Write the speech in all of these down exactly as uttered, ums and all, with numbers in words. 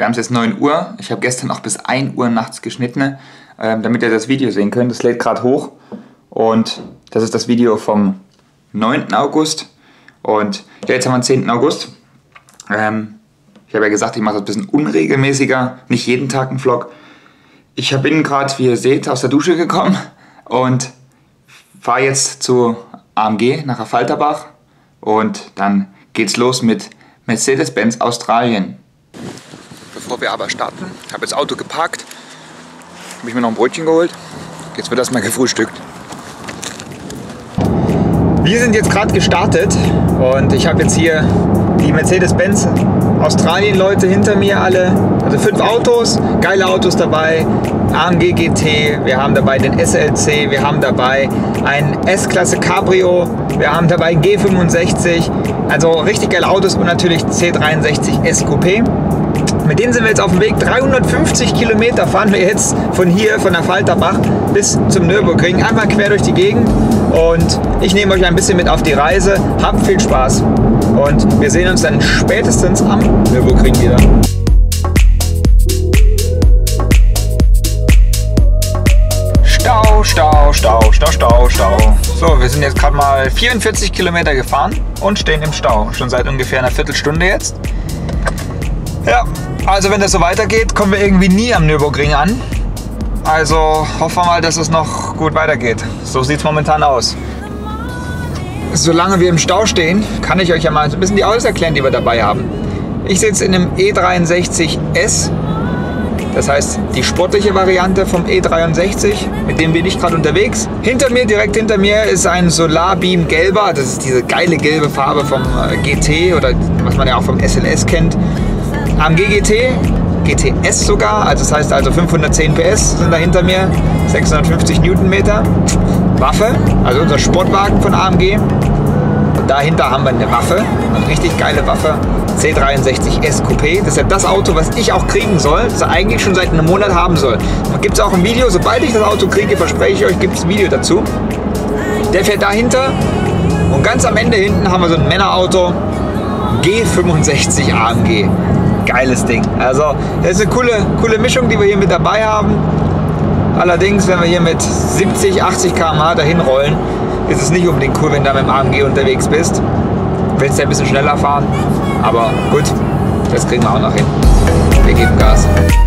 Wir haben es jetzt neun Uhr. Ich habe gestern auch bis ein Uhr nachts geschnitten, ähm, damit ihr das Video sehen könnt. Das lädt gerade hoch. Und das ist das Video vom neunten August. Und ja, jetzt haben wir den zehnten August. Ähm, ich habe ja gesagt, ich mache das ein bisschen unregelmäßiger. Nicht jeden Tag einen Vlog. Ich bin gerade, wie ihr seht, aus der Dusche gekommen. Und fahre jetzt zu A M G nach Affalterbach. Und dann geht's los mit Mercedes-Benz Australien. Bevor wir aber starten, ich habe das Auto geparkt, habe ich mir noch ein Brötchen geholt. Jetzt wird erstmal gefrühstückt. Wir sind jetzt gerade gestartet und ich habe jetzt hier die Mercedes-Benz Australien-Leute hinter mir alle. Also fünf Autos, geile Autos dabei. A M G G T, wir haben dabei den S L C, wir haben dabei ein S-Klasse Cabrio, wir haben dabei ein G fünfundsechzig, also richtig geile Autos und natürlich C dreiundsechzig S Coupé. Mit denen sind wir jetzt auf dem Weg. dreihundertfünfzig Kilometer fahren wir jetzt von hier, von Affalterbach bis zum Nürburgring, einfach quer durch die Gegend. Und ich nehme euch ein bisschen mit auf die Reise. Habt viel Spaß und wir sehen uns dann spätestens am Nürburgring wieder. Stau, Stau, Stau, Stau, Stau, Stau. So, wir sind jetzt gerade mal vierundvierzig Kilometer gefahren und stehen im Stau. Schon seit ungefähr einer Viertelstunde jetzt. Ja, also wenn das so weitergeht, kommen wir irgendwie nie am Nürburgring an. Also hoffen wir mal, dass es noch gut weitergeht. So sieht es momentan aus. Solange wir im Stau stehen, kann ich euch ja mal ein bisschen die Autos erklären, die wir dabei haben. Ich sitze in einem E dreiundsechzig S. Das heißt, die sportliche Variante vom E dreiundsechzig, mit dem bin ich gerade unterwegs. Hinter mir, direkt hinter mir, ist ein Solarbeam gelber. Das ist diese geile gelbe Farbe vom G T oder was man ja auch vom S L S kennt. A M G G T, G T S sogar, also das heißt also fünfhundertzehn P S sind da hinter mir, sechshundertfünfzig Newtonmeter. Waffe, also unser Sportwagen von A M G. Und dahinter haben wir eine Waffe, eine richtig geile Waffe. C dreiundsechzig S Coupé, das ist ja das Auto, was ich auch kriegen soll, das er eigentlich schon seit einem Monat haben soll. Da gibt es auch ein Video, sobald ich das Auto kriege, verspreche ich euch, gibt es ein Video dazu. Der fährt dahinter und ganz am Ende hinten haben wir so ein Männerauto, G fünfundsechzig A M G. Geiles Ding. Also das ist eine coole, coole Mischung, die wir hier mit dabei haben. Allerdings, wenn wir hier mit siebzig, achtzig Kilometer pro Stunde dahin rollen, ist es nicht unbedingt cool, wenn du mit dem A M G unterwegs bist. Willst ja ein bisschen schneller fahren, aber gut, das kriegen wir auch noch hin. Wir geben Gas.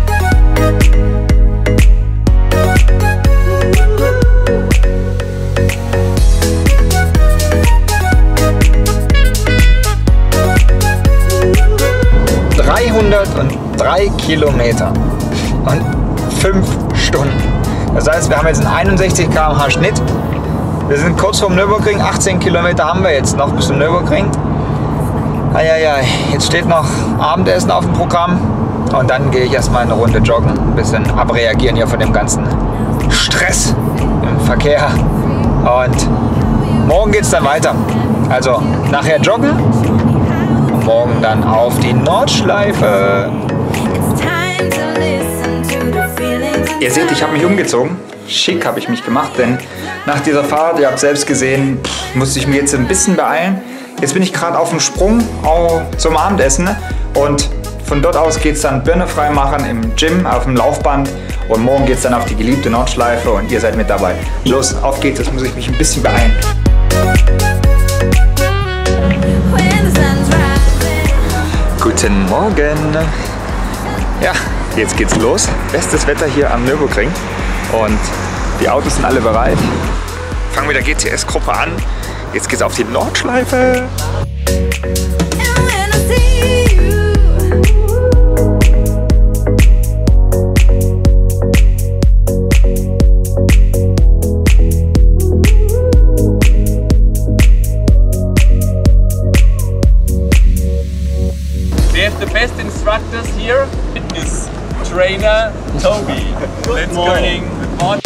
dreihundertdrei Kilometer und fünf Stunden. Das heißt, wir haben jetzt einen einundsechzig Kilometer pro Stunde Schnitt. Wir sind kurz vorm Nürburgring, achtzehn Kilometer haben wir jetzt noch bis zum Nürburgring. Eieiei, jetzt steht noch Abendessen auf dem Programm und dann gehe ich erstmal eine Runde joggen, ein bisschen abreagieren hier von dem ganzen Stress im Verkehr. Und morgen geht es dann weiter. Also nachher joggen. Morgen dann auf die Nordschleife. Ihr seht, ich habe mich umgezogen. Schick habe ich mich gemacht, denn nach dieser Fahrt, ihr habt selbst gesehen, musste ich mir jetzt ein bisschen beeilen. Jetzt bin ich gerade auf dem Sprung zum Abendessen und von dort aus geht es dann Birne frei machen im Gym, auf dem Laufband und morgen geht es dann auf die geliebte Nordschleife und ihr seid mit dabei. Los, auf geht's, jetzt muss ich mich ein bisschen beeilen. Guten Morgen! Ja, jetzt geht's los. Bestes Wetter hier am Nürburgring und die Autos sind alle bereit. Fangen mit der G T S-Gruppe an. Jetzt geht's auf die Nordschleife. The best instructors here is trainer Toby. Let's morning. Good morning.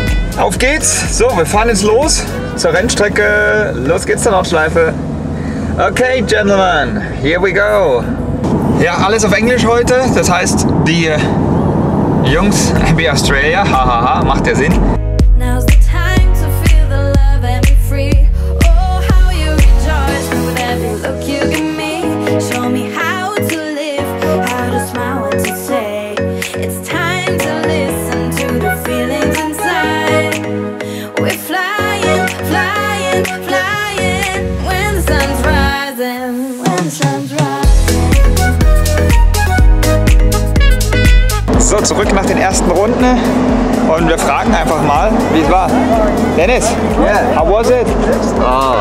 Auf geht's! So, wir fahren jetzt los zur Rennstrecke. Los geht's zur Nordschleife. Okay, gentlemen, here we go. Ja, alles auf Englisch heute. Das heißt, die Jungs wie Australia, hahaha, macht ja Sinn. So, zurück nach den ersten Runden und wir fragen einfach mal, wie es war. Dennis, Yeah. how was it? Oh,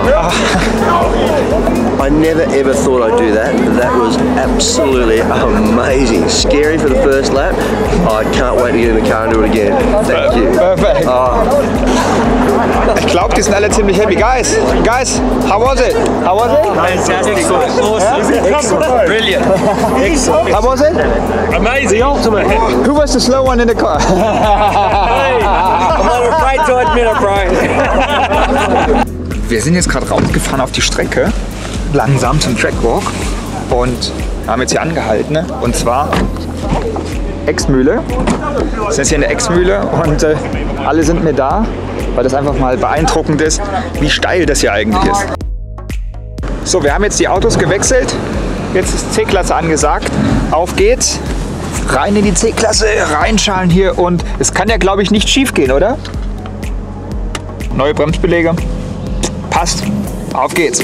I never ever thought I'd do that. That was absolutely amazing. Scary for the first lap. I can't wait to get in the car and do it again. Thank you. Perfect. Oh, Ich glaube, die sind alle ziemlich happy. Guys, guys, how was it? How was it? Fantastic. Awesome. Excellent. Brilliant. Excellent. How was it? Amazing. Ultimate. Who was the slow one in the car? Hey, I'm not afraid to admit it, Brian. Wir sind jetzt gerade rausgefahren auf die Strecke, langsam zum Trackwalk und haben jetzt hier angehalten, ne? Und zwar Exmühle. Wir sind jetzt hier in der Exmühle und äh, alle sind mir da, weil das einfach mal beeindruckend ist, wie steil das hier eigentlich ist. So, wir haben jetzt die Autos gewechselt, jetzt ist C-Klasse angesagt, auf geht's, rein in die C-Klasse, reinschalen hier und es kann ja, glaube ich, nicht schief gehen, oder? Neue Bremsbeläge. Passt. Auf geht's.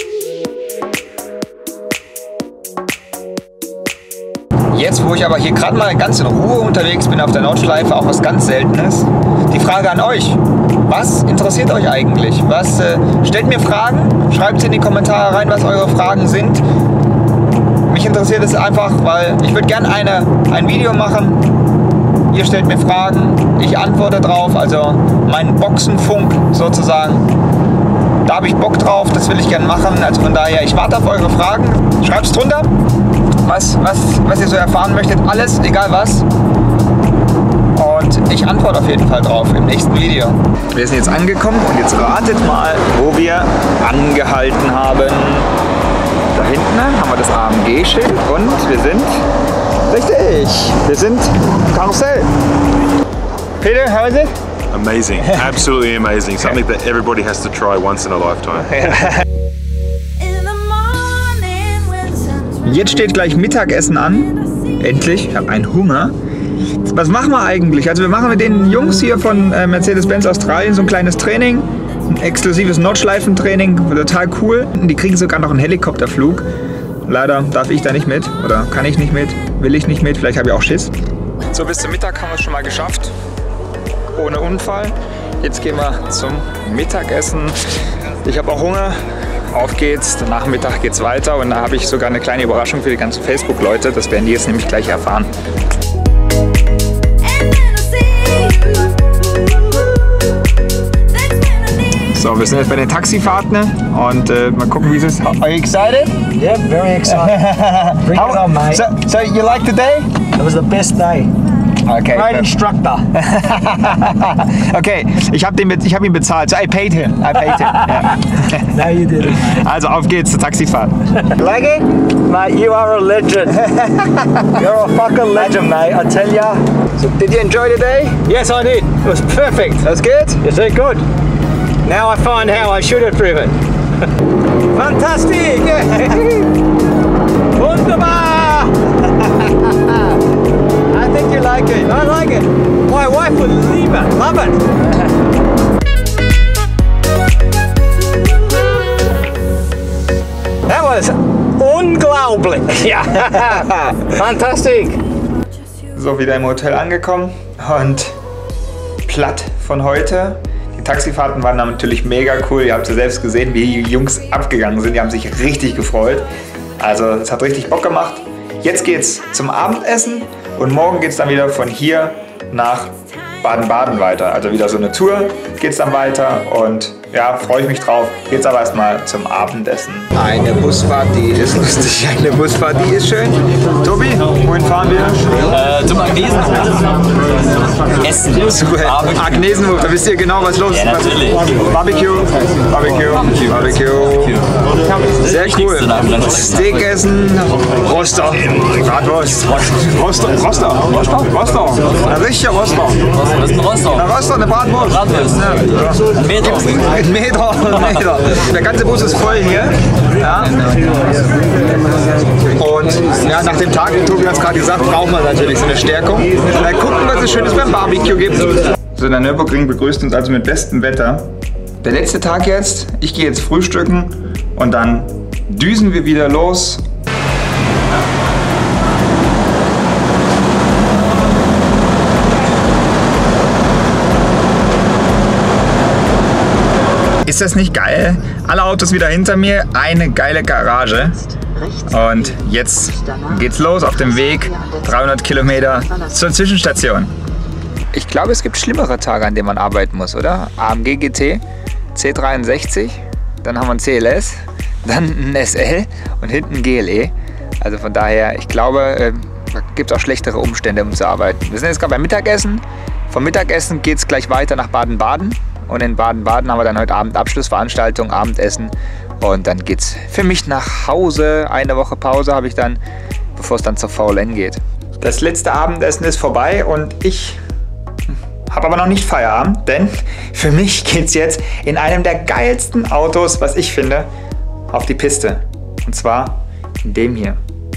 Jetzt, wo ich aber hier gerade mal ganz in Ruhe unterwegs bin auf der Nordschleife, auch was ganz Seltenes, die Frage an euch. Was interessiert euch eigentlich? Was, äh, stellt mir Fragen, schreibt sie in die Kommentare rein, was eure Fragen sind. Mich interessiert es einfach, weil ich würde gerne eine, ein Video machen. Ihr stellt mir Fragen, ich antworte drauf, also mein Boxenfunk sozusagen. Da habe ich Bock drauf, das will ich gerne machen. Also von daher, ich warte auf eure Fragen. Schreibt es drunter, was, was, was ihr so erfahren möchtet. Alles, egal was. Und ich antworte auf jeden Fall drauf im nächsten Video. Wir sind jetzt angekommen und jetzt ratet mal, wo wir angehalten haben. Da hinten haben wir das A M G-Schild und wir sind, richtig, wir sind im Karussell. Peter, how is it? Amazing, absolutely amazing. Something that everybody has to try once in a lifetime. Jetzt steht gleich Mittagessen an. Endlich, ich habe einen Hunger. Was machen wir eigentlich? Also wir machen mit den Jungs hier von äh, Mercedes-Benz Australien so ein kleines Training. Ein exklusives Nordschleifentraining, total cool. Die kriegen sogar noch einen Helikopterflug. Leider darf ich da nicht mit oder kann ich nicht mit, will ich nicht mit, vielleicht habe ich auch Schiss. So, bis zum Mittag haben wir es schon mal geschafft. Ohne Unfall. Jetzt gehen wir zum Mittagessen. Ich habe auch Hunger. Auf geht's. Nach Mittag geht's weiter und da habe ich sogar eine kleine Überraschung für die ganzen Facebook-Leute. Das werden die jetzt nämlich gleich erfahren. So, wir sind jetzt bei den Taxifahrten und äh, mal gucken, wie es ist. Are you excited? Yep, very excited. Bring it on, mate. So, so you like the day? It was the best day. Okay. Great instructor. Okay, ich habe ich hab ihn bezahlt. So I paid him. I paid him. Yeah. No, you didn't. Also auf geht's zur Taxifahrt. Like it? Mate, you are a legend. You're a fucking legend, mate, I tell ya. So, did you enjoy the day? Yes, I did. It was perfect. That's good? You see, good. Now I find how I should have driven. Fantastic! Wunderbar! I think you like it. I like it. My wife would leave it. Love it. That was unglaublich. Ja. Fantastic. So, wieder im Hotel angekommen und platt von heute. Die Taxifahrten waren natürlich mega cool. Ihr habt ja selbst gesehen, wie die Jungs abgegangen sind. Die haben sich richtig gefreut. Also es hat richtig Bock gemacht. Jetzt geht's zum Abendessen und morgen geht's dann wieder von hier nach Baden-Baden weiter. Also wieder so eine Tour geht's dann weiter und ja, freue ich mich drauf. Jetzt aber erstmal zum Abendessen. Eine Busfahrt, die ist lustig. Eine Busfahrt, die ist schön. Tobi, wohin fahren wir? Äh, zum Agnesenhof. Essen. Super. Agnesenhof, da wisst ihr genau, was los ist. Ja, natürlich. Barbecue, Barbecue, Barbecue. Sehr cool. Steak essen, Roster, Bratwurst. Roster, Roster, Roster, Roster. Ein richtiger Roster. Was ist ein Rostock? Ein Roster, eine Bratwurst. Bratwurst. Ja. Ein Meter. Ein Meter, ein Meter. Der ganze Bus ist voll hier. Ja. Und ja, nach dem Tag, wie Tobi hat es gerade gesagt, braucht man natürlich so eine Stärkung. Mal gucken, was es Schönes beim Barbecue gibt. So, der Nürburgring begrüßt uns also mit bestem Wetter. Der letzte Tag jetzt. Ich gehe jetzt frühstücken und dann düsen wir wieder los. Ist das nicht geil? Alle Autos wieder hinter mir, eine geile Garage. Und jetzt geht's los auf dem Weg, dreihundert Kilometer zur Zwischenstation. Ich glaube, es gibt schlimmere Tage, an denen man arbeiten muss, oder? A M G G T, C dreiundsechzig, dann haben wir ein C L S, dann ein S L und hinten ein G L E. Also von daher, ich glaube, da gibt es auch schlechtere Umstände, um zu arbeiten. Wir sind jetzt gerade beim Mittagessen. Vom Mittagessen geht es gleich weiter nach Baden-Baden. Und in Baden-Baden haben wir dann heute Abend Abschlussveranstaltung, Abendessen. Und dann geht's für mich nach Hause. Eine Woche Pause habe ich dann, bevor es dann zur V L N geht. Das letzte Abendessen ist vorbei und ich habe aber noch nicht Feierabend, denn für mich geht's jetzt in einem der geilsten Autos, was ich finde, auf die Piste. Und zwar in dem hier.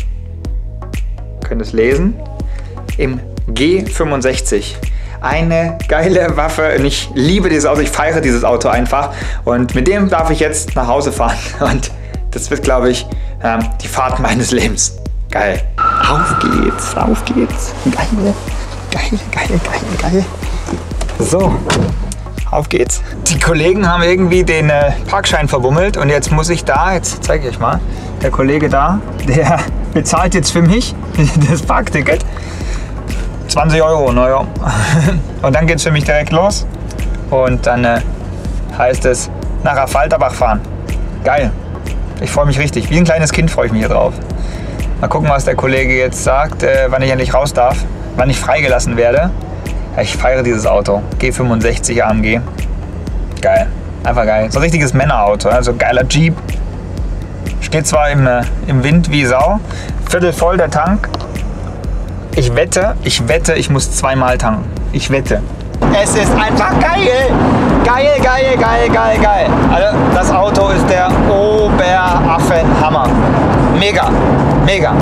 Ihr könnt es lesen. Im G fünfundsechzig. Eine geile Waffe. Und ich liebe dieses Auto, ich feiere dieses Auto einfach. Und mit dem darf ich jetzt nach Hause fahren. Und das wird, glaube ich, die Fahrt meines Lebens. Geil. Auf geht's, auf geht's. Geil, geil, geil, geil, geil. So, auf geht's. Die Kollegen haben irgendwie den äh, Parkschein verbummelt. Und jetzt muss ich da, jetzt zeige ich euch mal, der Kollege da, der bezahlt jetzt für mich das Parkticket. zwanzig Euro, naja. Und dann geht es für mich direkt los. Und dann äh, heißt es nach Affalterbach fahren. Geil. Ich freue mich richtig. Wie ein kleines Kind freue ich mich hier drauf. Mal gucken, was der Kollege jetzt sagt, äh, wann ich endlich raus darf. Wann ich freigelassen werde. Ja, ich feiere dieses Auto. G fünfundsechzig A M G. Geil. Einfach geil. So ein richtiges Männerauto. Also geiler Jeep. Steht zwar im, äh, im Wind wie Sau. Viertel voll der Tank. Ich wette, ich wette, ich muss zweimal tanken. Ich wette. Es ist einfach geil. Geil, geil, geil, geil, geil. Also das Auto ist der Oberaffenhammer. Mega, mega.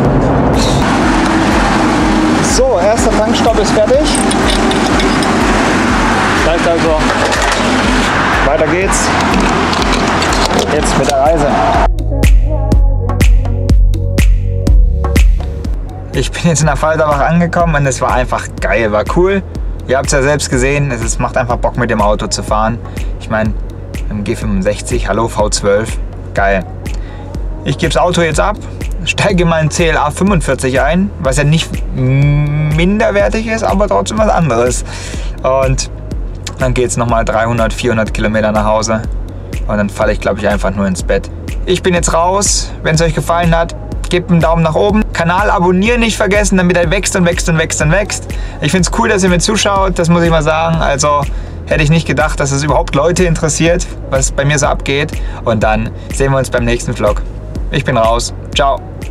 So, erster Tankstopp ist fertig. Das heißt also, weiter geht's. Jetzt mit der Reise. Ich bin jetzt in Affalterbach angekommen und es war einfach geil, war cool. Ihr habt es ja selbst gesehen, es macht einfach Bock mit dem Auto zu fahren. Ich meine, im G fünfundsechzig, hallo V zwölf, geil. Ich gebe das Auto jetzt ab, steige in meinen C L A fünfundvierzig ein, was ja nicht minderwertig ist, aber trotzdem was anderes. Und dann geht es nochmal dreihundert, vierhundert Kilometer nach Hause und dann falle ich, glaube ich, einfach nur ins Bett. Ich bin jetzt raus, wenn es euch gefallen hat. Gebt einen Daumen nach oben. Kanal abonnieren nicht vergessen, damit er wächst und wächst und wächst und wächst. Ich finde es cool, dass ihr mir zuschaut, das muss ich mal sagen. Also hätte ich nicht gedacht, dass es überhaupt Leute interessiert, was bei mir so abgeht. Und dann sehen wir uns beim nächsten Vlog. Ich bin raus. Ciao.